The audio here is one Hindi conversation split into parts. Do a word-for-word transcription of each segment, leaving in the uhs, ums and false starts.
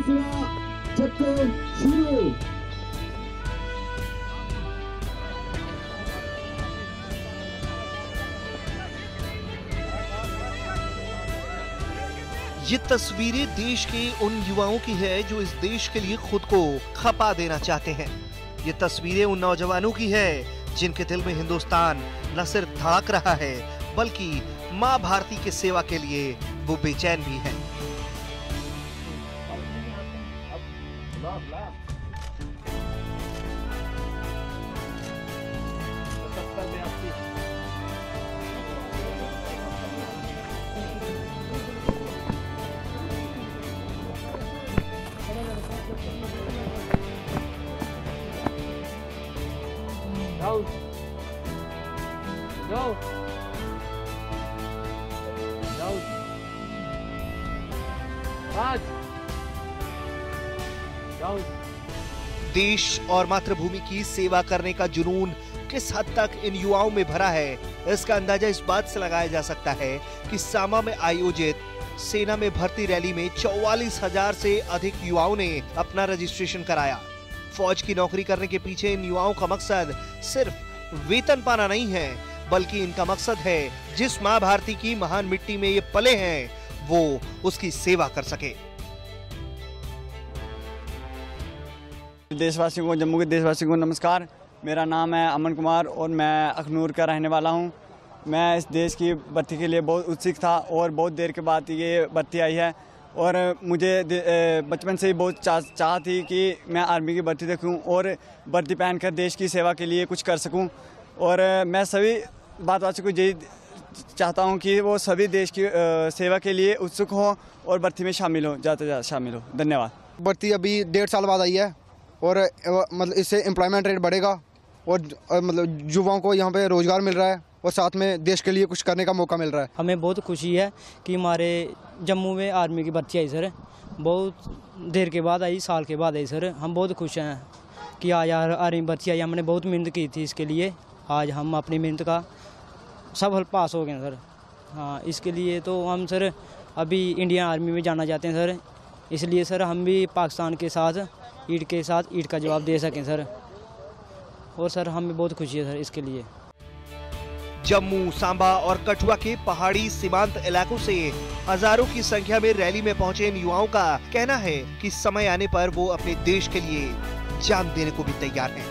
दूसरा चक्कर शुरू। ये तस्वीरें देश के उन युवाओं की है जो इस देश के लिए खुद को खपा देना चाहते हैं। ये तस्वीरें उन नौजवानों की है जिनके दिल में हिंदुस्तान न सिर्फ धड़क रहा है बल्कि माँ भारती की सेवा के लिए वो बेचैन भी है। Go. Go. Go. Raj. Go. देश और मातृभूमि की सेवा करने का जुनून किस हद तक इन युवाओं में भरा है, इसका अंदाजा इस बात से लगाया जा सकता है कि सामा में आयोजित सेना में भर्ती रैली में चौवालीस हजार से अधिक युवाओं ने अपना रजिस्ट्रेशन कराया। फौज की नौकरी करने के पीछे इन युवाओं का मकसद सिर्फ वेतन पाना नहीं है, बल्कि इनका मकसद है जिस माँ भारती की महान मिट्टी में ये पले हैं वो उसकी सेवा कर सके। देशवासियों को, जम्मू के देशवासियों को नमस्कार। मेरा नाम है अमन कुमार और मैं अखनूर का रहने वाला हूं। मैं इस देश की भर्ती के लिए बहुत उत्सुक था और बहुत देर के बाद ये भर्ती आई है और मुझे बचपन से ही बहुत चाह चाह थी कि मैं आर्मी की भर्ती देखूं और वर्दी पहनकर देश की सेवा के लिए कुछ कर सकूं। और मैं सभी भारतवासियों को यही चाहता हूं कि वो सभी देश की सेवा के लिए उत्सुक हों और भर्ती में शामिल हो, ज़्यादा से ज़्यादा शामिल हो। धन्यवाद। भर्ती अभी डेढ़ साल बाद आई है और मतलब इससे एम्प्लॉयमेंट रेट बढ़ेगा और मतलब युवाओं को यहाँ पे रोज़गार मिल रहा है और साथ में देश के लिए कुछ करने का मौका मिल रहा है। हमें बहुत खुशी है कि हमारे जम्मू में आर्मी की भर्ती आई सर, बहुत देर के बाद आई, साल के बाद आई सर। हम बहुत खुश हैं कि आज आर्मी भर्ती आई। हमने बहुत मेहनत की थी इसके लिए, आज हम अपनी मेहनत का सफल पास हो गए सर। हाँ, इसके लिए तो हम सर अभी इंडियन आर्मी में जाना चाहते हैं सर, इसलिए सर हम भी पाकिस्तान के साथ ईंट के साथ ईंट का जवाब दे सकें सर। और सर हमें बहुत खुशी है सर इसके लिए। जम्मू, सांबा और कठुआ के पहाड़ी सीमांत इलाकों से हजारों की संख्या में रैली में पहुंचे इन युवाओं का कहना है कि समय आने पर वो अपने देश के लिए जान देने को भी तैयार हैं।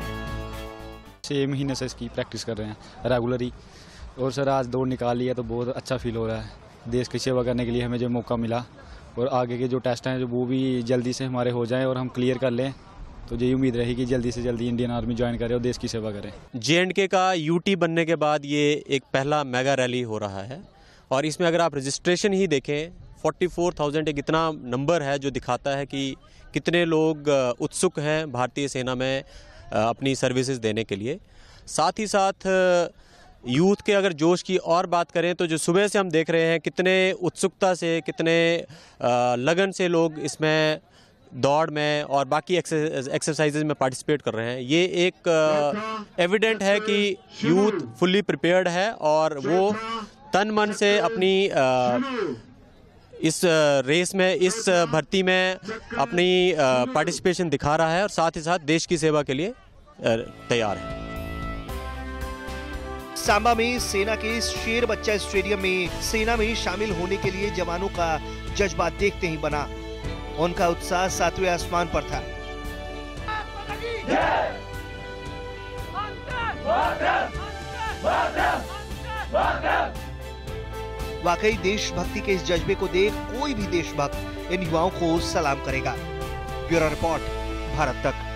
छह महीने से इसकी प्रैक्टिस कर रहे हैं रेगुलरली और सर आज दौड़ निकाल ली है तो बहुत अच्छा फील हो रहा है। देश की सेवा करने के लिए हमें जो मौका मिला और आगे के जो टेस्ट हैं जो वो भी जल्दी से हमारे हो जाएं और हम क्लियर कर लें, तो यही उम्मीद रहेगी कि जल्दी से जल्दी इंडियन आर्मी ज्वाइन करें और देश की सेवा करें। जे एंड के का यूटी बनने के बाद ये एक पहला मेगा रैली हो रहा है और इसमें अगर आप रजिस्ट्रेशन ही देखें चौवालीस हज़ार एक इतना नंबर है जो दिखाता है कि कितने लोग उत्सुक हैं भारतीय सेना में अपनी सर्विसेज देने के लिए। साथ ही साथ यूथ के अगर जोश की और बात करें तो जो सुबह से हम देख रहे हैं कितने उत्सुकता से, कितने लगन से लोग इसमें दौड़ में और बाकी एक्सरसाइजेज में पार्टिसिपेट कर रहे हैं। ये एक एविडेंट है कि यूथ फुल्ली प्रिपेयर्ड है और वो तन मन से अपनी आ, इस रेस में, इस भर्ती में अपनी पार्टिसिपेशन दिखा रहा है और साथ ही साथ देश की सेवा के लिए तैयार है। सांबा में सेना के शेर बच्चा स्टेडियम में सेना में शामिल होने के लिए जवानों का जज्बा देखते ही बना। उनका उत्साह सातवें आसमान पर था। वाकई देशभक्ति के इस जज्बे को देख कोई भी देशभक्त इन युवाओं को सलाम करेगा। ब्यूरो रिपोर्ट, भारत तक।